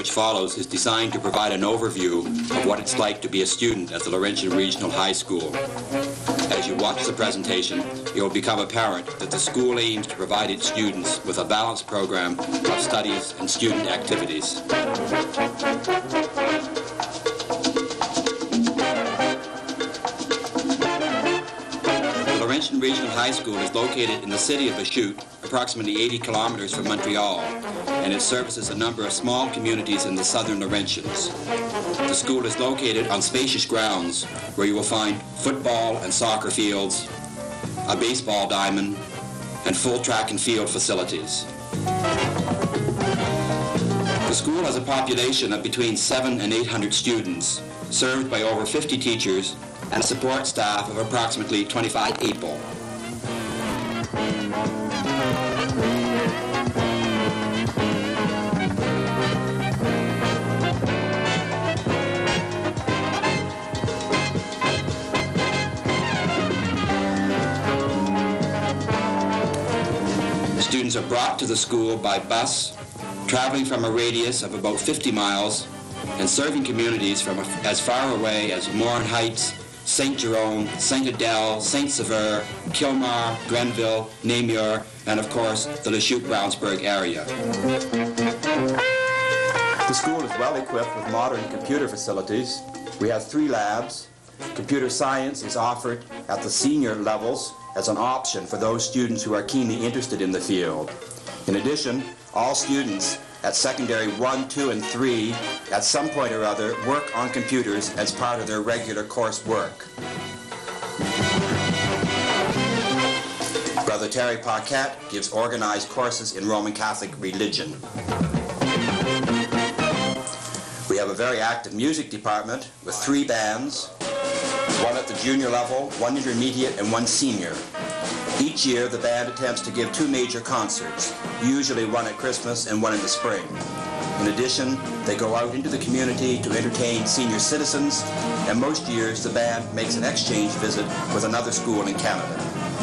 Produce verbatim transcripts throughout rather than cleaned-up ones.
which follows is designed to provide an overview of what it's like to be a student at the Laurentian Regional High School. As you watch the presentation, it will become apparent that the school aims to provide its students with a balanced program of studies and student activities. The Laurentian Regional High School is located in the city of Lachute, approximately eighty kilometers from Montreal, and it services a number of small communities in the southern Laurentians. The school is located on spacious grounds where you will find football and soccer fields, a baseball diamond, and full track and field facilities. The school has a population of between seven and eight hundred students, served by over fifty teachers and a support staff of approximately twenty-five people. Students are brought to the school by bus, traveling from a radius of about fifty miles, and serving communities from as far away as Morin Heights, Saint Jerome, Saint Adele, Saint Sever, Kilmar, Grenville, Namur, and of course the Lachute-Brownsburg area. The school is well equipped with modern computer facilities. We have three labs. Computer science is offered at the senior levels as an option for those students who are keenly interested in the field. In addition, all students at secondary one, two, and three at some point or other work on computers as part of their regular course work. Brother Terry Paquette gives organized courses in Roman Catholic religion. We have a very active music department with three bands, one at the junior level, one intermediate, and one senior. Each year, the band attempts to give two major concerts, usually one at Christmas and one in the spring. In addition, they go out into the community to entertain senior citizens, and most years the band makes an exchange visit with another school in Canada.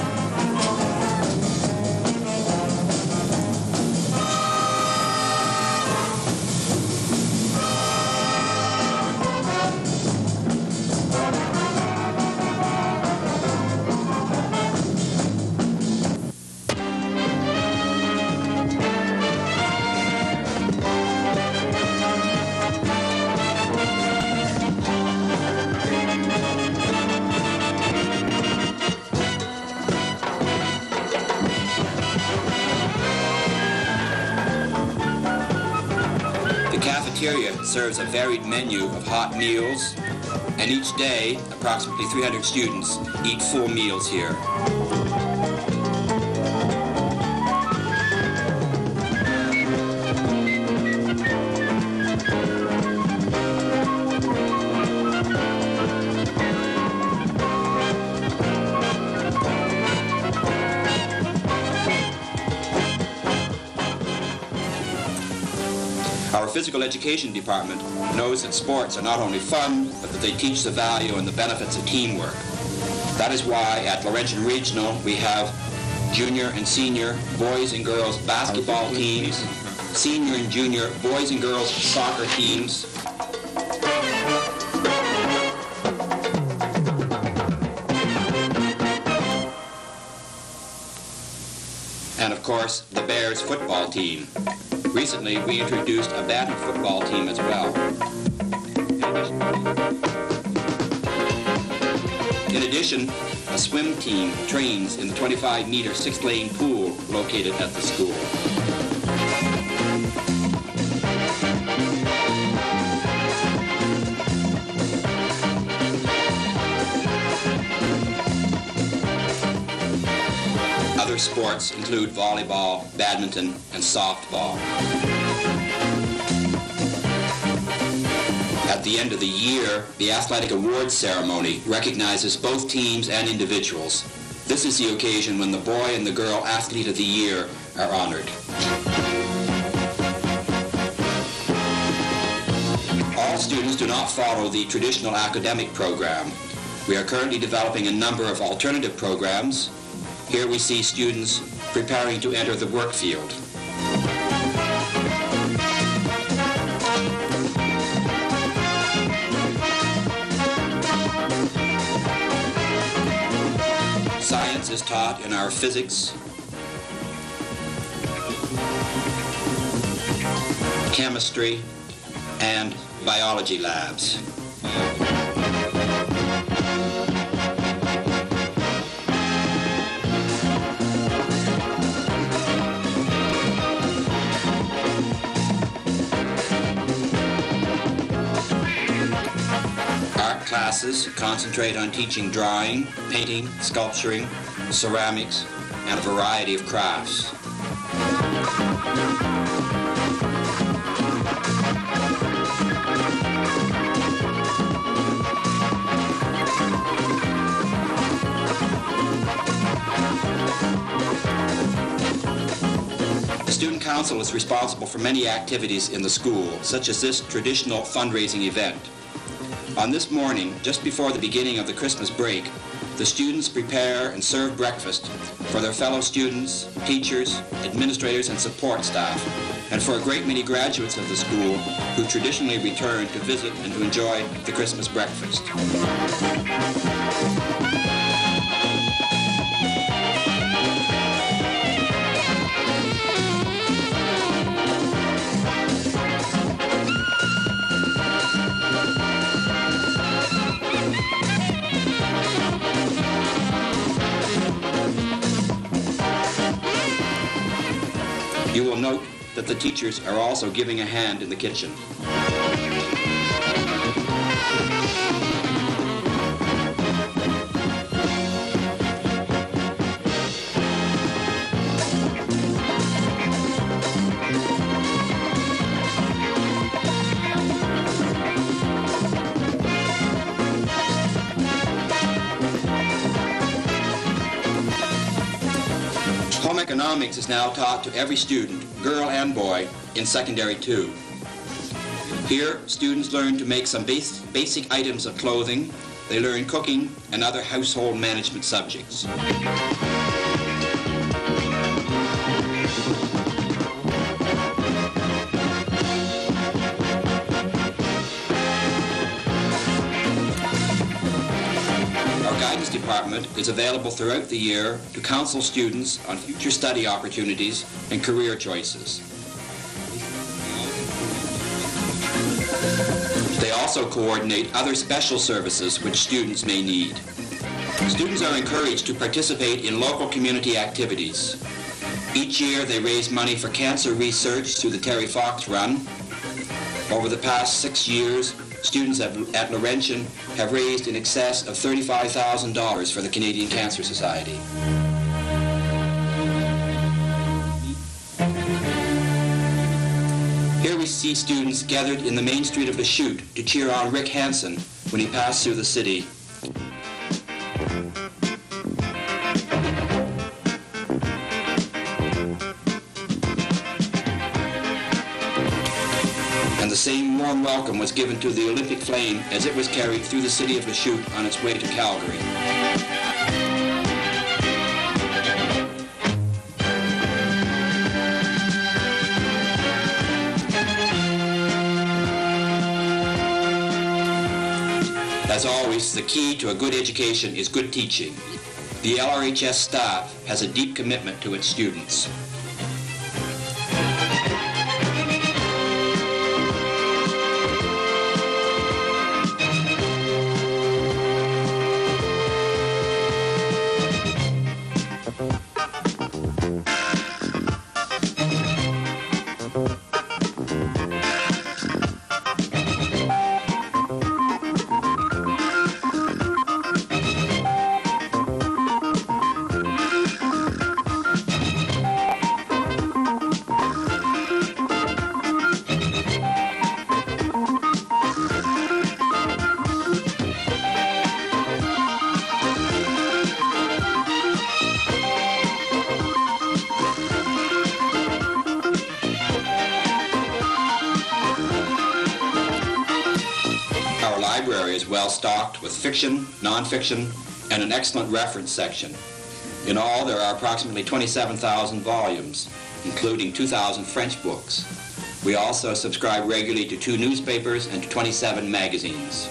Serves a varied menu of hot meals, and each day, approximately three hundred students eat full meals here. Our physical education department knows that sports are not only fun, but that they teach the value and the benefits of teamwork. That is why at Laurentian Regional we have junior and senior boys and girls basketball teams, senior and junior boys and girls soccer teams, and of course the Bears football team. Recently, we introduced a bantam football team as well. In addition, a swim team trains in the twenty-five meter six-lane pool located at the school. Other sports include volleyball, badminton, and softball. At the end of the year, the Athletic Awards ceremony recognizes both teams and individuals. This is the occasion when the boy and the girl Athlete of the Year are honored. All students do not follow the traditional academic program. We are currently developing a number of alternative programs. Here we see students preparing to enter the work field. science is taught in our physics, chemistry, and biology labs. Art classes concentrate on teaching drawing, painting, sculpturing, ceramics, and a variety of crafts. The Student Council is responsible for many activities in the school, such as this traditional fundraising event. On this morning, just before the beginning of the Christmas break, the students prepare and serve breakfast for their fellow students, teachers, administrators, and support staff, and for a great many graduates of the school who traditionally return to visit and to enjoy the Christmas breakfast. You will note that the teachers are also giving a hand in the kitchen. Home economics is now taught to every student, girl and boy, in secondary two. Here, students learn to make some base, basic items of clothing. They learn cooking and other household management subjects. Guidance department is available throughout the year to counsel students on future study opportunities and career choices. They also coordinate other special services which students may need. Students are encouraged to participate in local community activities. Each year they raise money for cancer research through the Terry Fox Run. Over the past six years, students at, at Laurentian have raised in excess of thirty-five thousand dollars for the Canadian Cancer Society. Here we see students gathered in the main street of Lachute to cheer on Rick Hansen when he passed through the city. And the same warm welcome was given to the Olympic flame as it was carried through the city of Lachute on its way to Calgary. As always, the key to a good education is good teaching. The L R H S staff has a deep commitment to its students. Our library is well stocked with fiction, non-fiction, and an excellent reference section. In all, there are approximately twenty-seven thousand volumes, including two thousand French books. We also subscribe regularly to two newspapers and to twenty-seven magazines.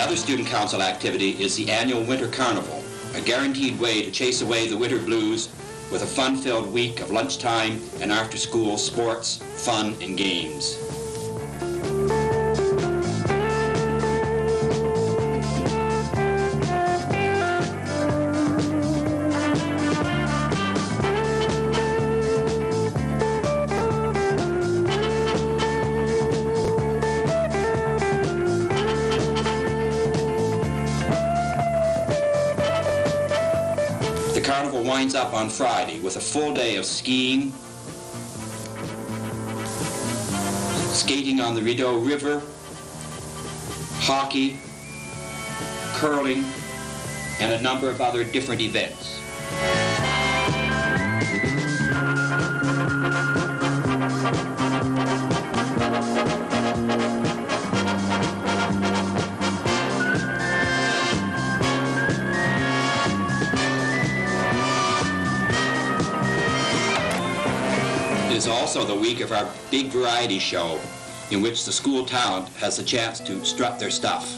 Another Student Council activity is the annual Winter Carnival, a guaranteed way to chase away the winter blues with a fun-filled week of lunchtime and after-school sports, fun, and games. The carnival winds up on Friday with a full day of skiing, skating on the Rideau River, hockey, curling, and a number of other different events. It is also the week of our big variety show, in which the school talent has the chance to strut their stuff.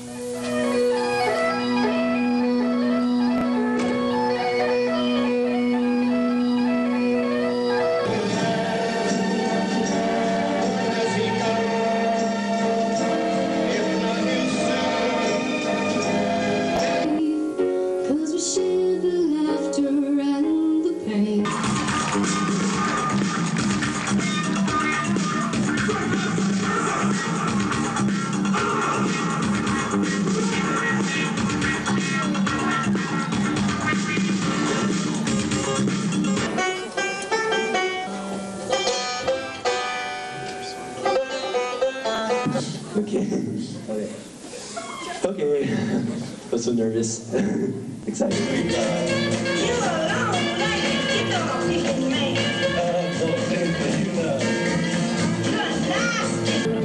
Okay. Okay. Okay. I'm so nervous. Excited. You alone, like you don't need me. You're nasty.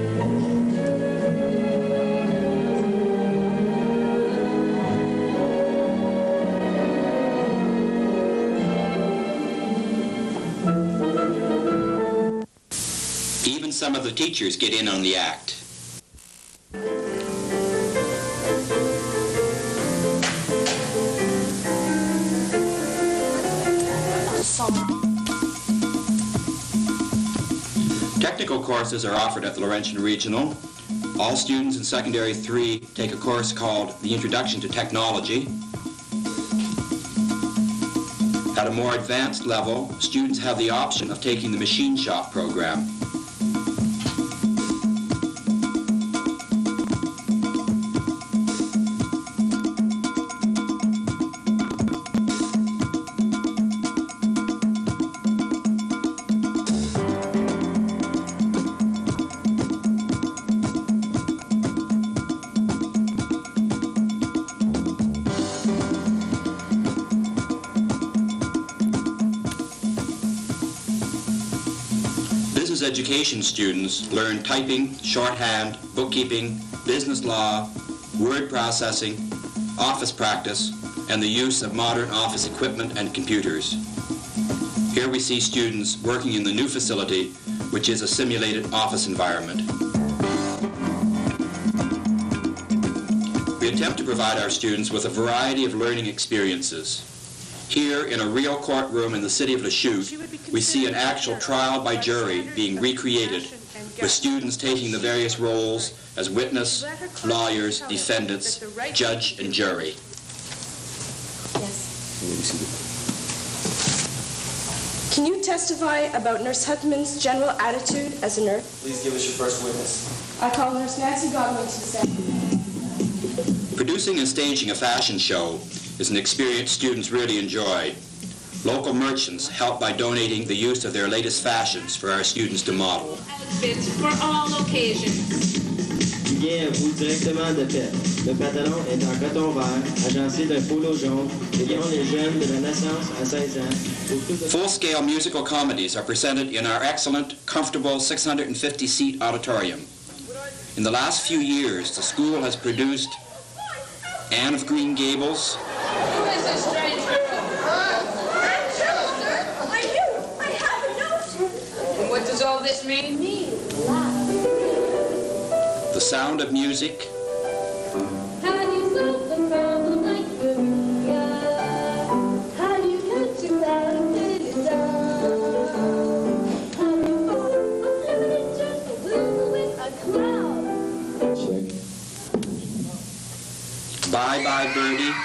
Even some of the teachers get in on the act. Technical courses are offered at the Laurentian Regional. All students in Secondary three take a course called the Introduction to Technology. At a more advanced level, students have the option of taking the Machine Shop program. Business education students learn typing, shorthand, bookkeeping, business law, word processing, office practice, and the use of modern office equipment and computers. Here we see students working in the new facility, which is a simulated office environment. We attempt to provide our students with a variety of learning experiences. Here, in a real courtroom in the city of Lachute, we see an actual trial by jury being recreated, with students taking the various roles as witness, lawyers, defendants, judge, and jury. Yes. Can you testify about Nurse Hutman's general attitude as a nurse? Please give us your first witness. I call Nurse Nancy Godwin to the stand. Producing and staging a fashion show is an experience students really enjoy. Local merchants help by donating the use of their latest fashions for our students to model. Outfits for all occasions. Vient-vous directement de Pep. Le pantalon est en coton vert, agencé d'un polo jaune, et on est jeune de la naissance à seize ans. Full-scale musical comedies are presented in our excellent, comfortable six hundred fifty seat auditorium. In the last few years, the school has produced Anne of Green Gables, Who is this strange girl? I'm Jill, sir. Are you? I haven't noticed. And what does all this mean? Me. The Sound of Music, How do you solve the problem like Maria? How do you catch a cloud and get it down? How do you fall a living just a little with a cloud? Check. Bye bye, birdie.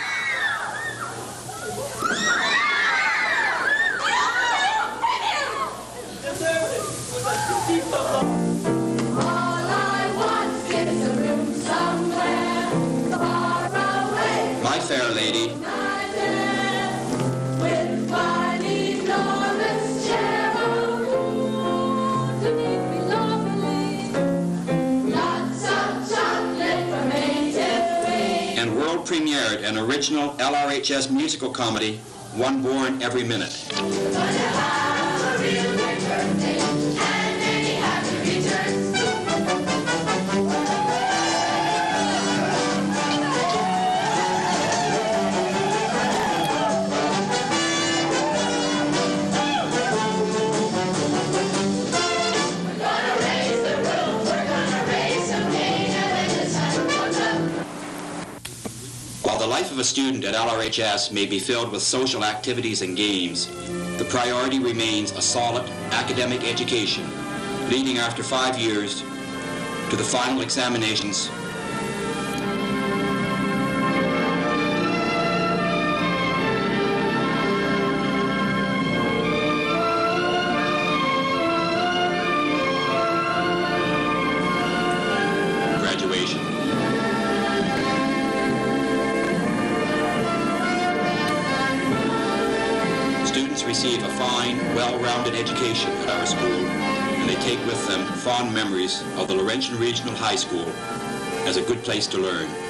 All I want is a room somewhere far away. My fair lady. With one enormous chair of wood to make me lovely. Lots of chocolate from A to B. And world premiered an original L R H S musical comedy, One Born Every Minute. While the life of a student at L R H S may be filled with social activities and games, the priority remains a solid academic education, leading after five years to the final examinations. Graduation. Students receive a fine, well-rounded education at our school, and they take with them fond memories of the Laurentian Regional High School as a good place to learn.